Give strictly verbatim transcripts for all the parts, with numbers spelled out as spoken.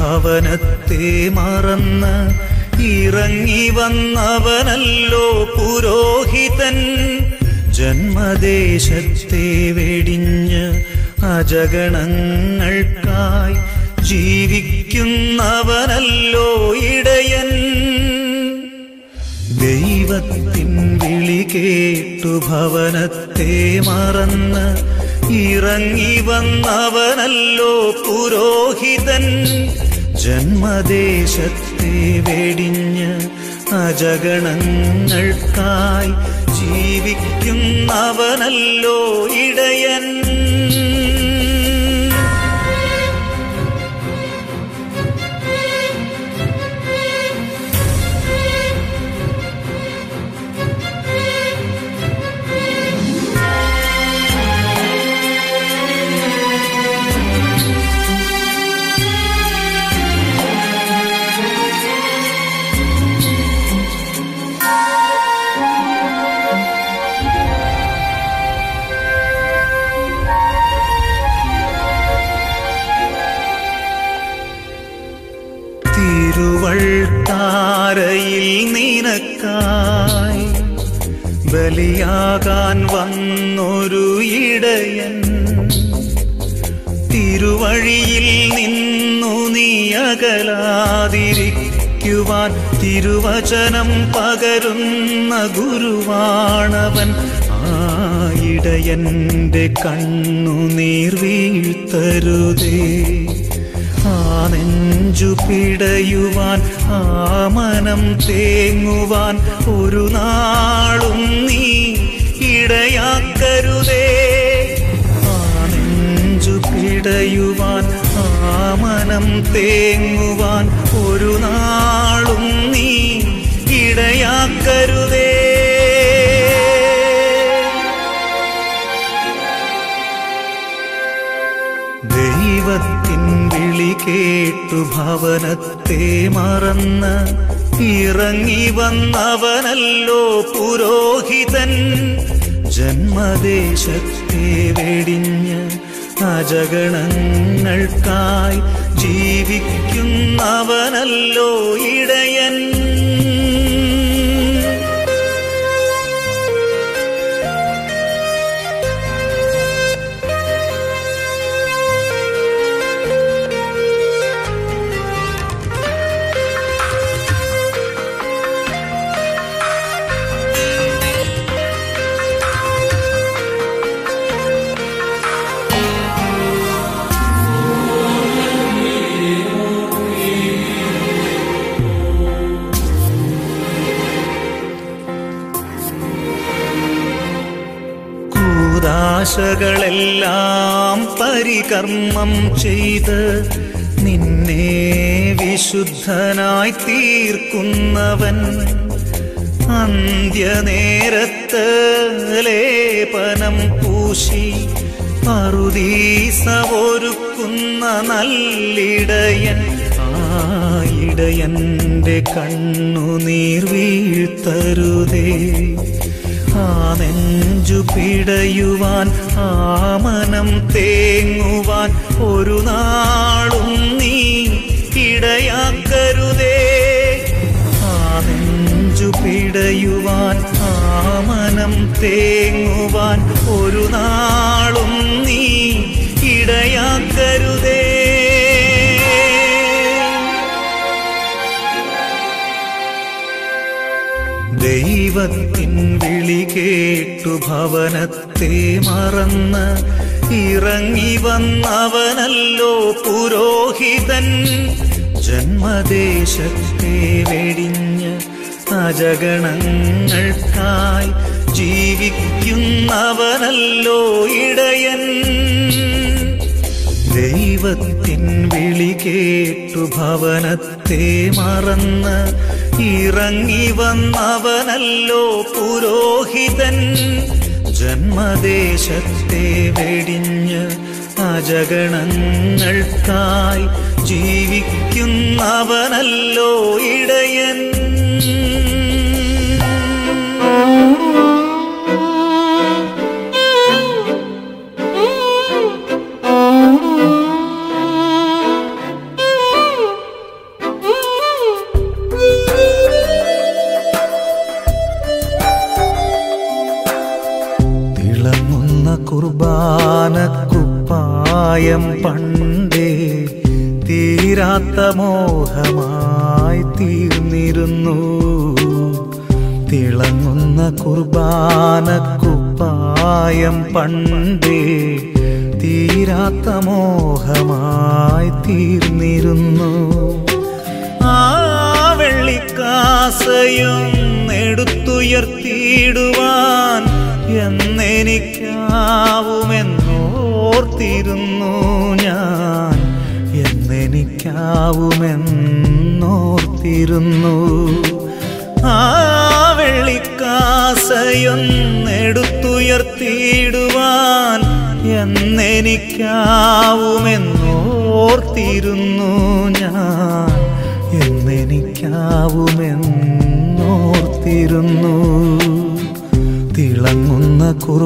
ഭവനത്തെ മറന്ന് ഇറങ്ങി വന്നവനല്ലോ പുരോഹിതൻ. ജന്മദേശത്തെ വെടിഞ്ഞ് അജഗണങ്ങൾക്കായി ജീവിക്കുന്നവനല്ലോ ഇടയൻ. ദൈവത്തിൻ വിളി കേട്ടു ഭവനത്തെ മറന്ന് ഇറങ്ങി വന്നവനല്ലോ പുരോഹിതൻ. ജന്മദേശത്തെ വെടിഞ്ഞ് അജഗണങ്ങൾക്കായി ജീവിക്കുന്നവനല്ലോ ഇടയൻ. തിരുവൾത്താരയിൽ നിനക്കായി ബലിയാകാൻ വന്നൊരു ഇടയൻ. തിരുവഴിയിൽ നിന്നു നീ അകലാതിരിക്കുവാൻ തിരുവചനം പകരുന്ന ഗുരുവാണവൻ. ആ ഇടയന്റെ കണ്ണുനീർ വീഴ്ത്തരുതേ. ആ നെഞ്ചു പിടയുവാൻ ആ മനം തേങ്ങുവാൻ ഒരു നാളും നീ ഇടയാക്കരുതേ. ആ നെഞ്ചു പിടയുവാൻ ആ മനം തേങ്ങുവാൻ ഒരു നാളും നീ ഇടയാക്കരുതേ. ദൈവത്തിൻ വിളി കേട്ടു ഭവനത്തെ മറന്ന് ഇറങ്ങി വന്നവനല്ലോ പുരോഹിതൻ. ജന്മദേശത്തെ വെടിഞ്ഞ് അജഗണങ്ങൾക്കായി ജീവിക്കുന്നവനല്ലോ ഇടയൻ. ആശകളെല്ലാം പരികർമ്മം ചെയ്ത് നിന്നെ വിശുദ്ധനായി തീർക്കുന്നവൻ. അന്ത്യനേരത്ത് ലേപനം പൂശി പറുദീസ ഒരുക്കുന്ന നല്ലിടയൻ. ആ ഇടയന്റെ കണ്ണുനീർ വീഴ്ത്തരുതേ. ആ നെഞ്ചു പിടയുവാൻ ആ മനം തേങ്ങുവാൻ ഒരു നാളും നീ ഇടയാക്കരുതേ. ആ നെഞ്ചു പിടയുവാൻ ആ മനം തേങ്ങുവാൻ ഒരു നാളും നീ ഇടയാക്കരുതേ. ദൈവത്തിൻ വിളി കേട്ടു ഭവനത്തെ മറന്ന് ഇറങ്ങി വന്നവനല്ലോ പുരോഹിതൻ. ജന്മദേശത്തെ വെടിഞ്ഞ് അജഗണങ്ങൾക്കായി ജീവിക്കുന്നവനല്ലോ ഇടയൻ. ദൈവത്തിൻ വിളി കേട്ടു ഭവനത്തെ മറന്ന് ഇറങ്ങി വന്നവനല്ലോ പുരോഹിതൻ. ജന്മദേശത്തെ വെടിഞ്ഞ് അജഗണങ്ങൾക്കായി ജീവിക്കുന്നവനല്ലോ ഇടയൻ. കുർബാനക്കുപ്പായം പണ്ടേ തീരാത്ത മോഹമായി തീർന്നിരുന്നു. തിളങ്ങുന്ന കുർബാനക്കുപ്പായം പണ്ടേ തീരാത്ത മോഹമായി തീർന്നിരുന്നു. ആ വെള്ളിക്കാസയും എടുത്തുയർത്തിയിടുവാൻ എന്നെനിക്കാവുമെന്നോർത്തിരുന്നു ഞാൻ, എന്നെനിക്കാവുമെന്നോർത്തിരുന്നു. ആ വെള്ളിക്കാസയൊന്നെടുത്തുയർത്തിയിടുവാൻ എന്നെനിക്കാവുമെന്നോർത്തിരുന്നു ഞാൻ, എന്നെനിക്കാവുമെന്നോർത്തിരുന്നു. തിളങ്ങുന്ന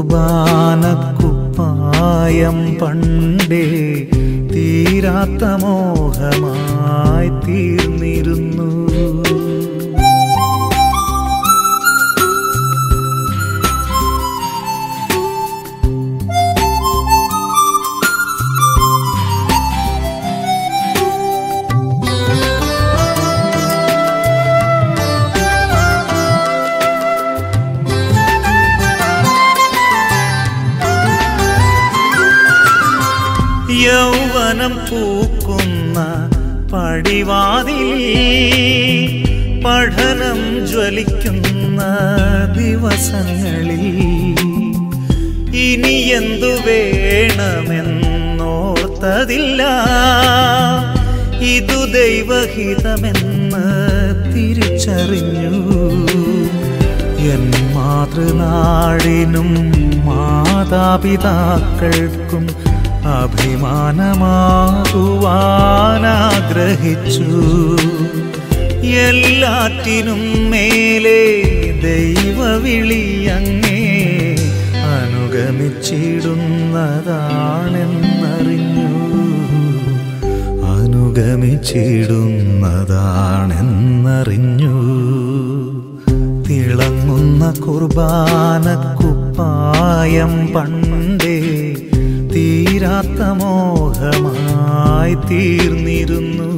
കുർബാനക്കുപ്പായം പണ്ടേ തീരാത്ത മോഹമായി തീർന്നിരുന്നു. യൗവനം പൂക്കുന്ന പടിവാതിൽ, പഠനം ജ്വലിക്കുന്ന ദിവസങ്ങളിൽ ഇനി എന്തു വേണമെന്നോർത്തതില്ല. ഇതു ദൈവഹിതമെന്ന് തിരിച്ചറിഞ്ഞു. എൻ മാതൃനാടിനും മാതാപിതാക്കൾക്കും അഭിമാനമാകുവാനാഗ്രഹിച്ചു. എല്ലാറ്റിനും മേലെ ദൈവവിളിയങ്ങേ അനുഗമിച്ചിടുന്നതാണെന്നറിഞ്ഞു, അനുഗമിച്ചിടുന്നതാണെന്നറിഞ്ഞു. തിളങ്ങുന്ന കുർബാനക്കുപ്പായം പണ്ടേ തീരാത്ത മോഹമായി തീർന്നിരുന്നു.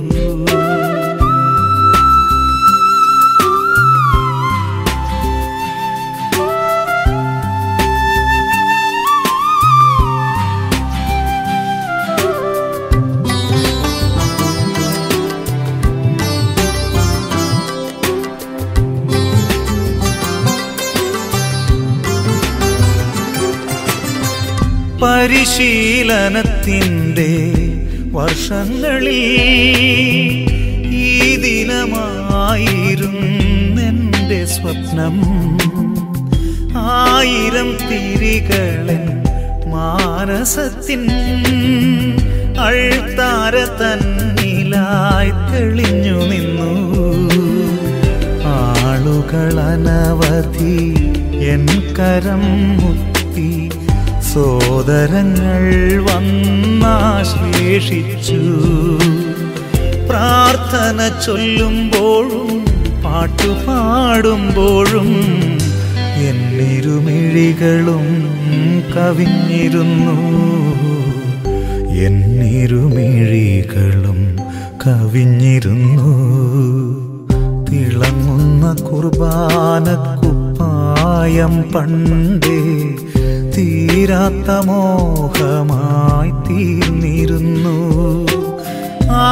പരിശീലനത്തിൻ്റെ വർഷങ്ങളിൽ ഈ ദിനമായിരുന്നെൻ്റെ സ്വപ്നം. ആയിരം തിരികളൻ മാനസത്തിൻ അൾത്താര തന്നിലായി തെളിഞ്ഞു നിന്നു. ആളുകളനവധി എൻ കരം മുത്തി, സോദരങ്ങൾ വന്നാശ്ലേഷിച്ചു. പ്രാർത്ഥന ചൊല്ലുമ്പോഴും പാട്ടുപാടുമ്പോഴും എന്നിരുമിഴികളും കവിഞ്ഞിരുന്നു, എന്നിരുമിഴികളും കവിഞ്ഞിരുന്നു. തിളങ്ങുന്ന കുർബാനക്കുപ്പായം പണ്ടേ തീരാത്ത മോഹമായി തീർന്നിരുന്നു. ആ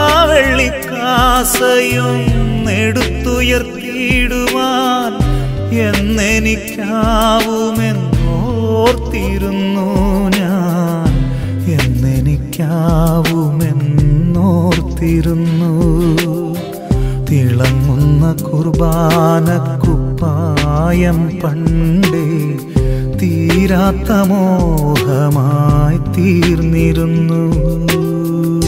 വെള്ളിക്കാസയൊന്നെടുത്തുയർത്തിയിടുവാൻ എന്നെനിക്കാവുമെന്നോർത്തിരുന്നു ഞാൻ, എന്നെനിക്കാവുമെന്നോർത്തിരുന്നു. തിളങ്ങുന്ന കുർബാനക്കുപ്പായം പണ്ടേ തീരാത്ത മോഹമായി തീർന്നിരുന്നു.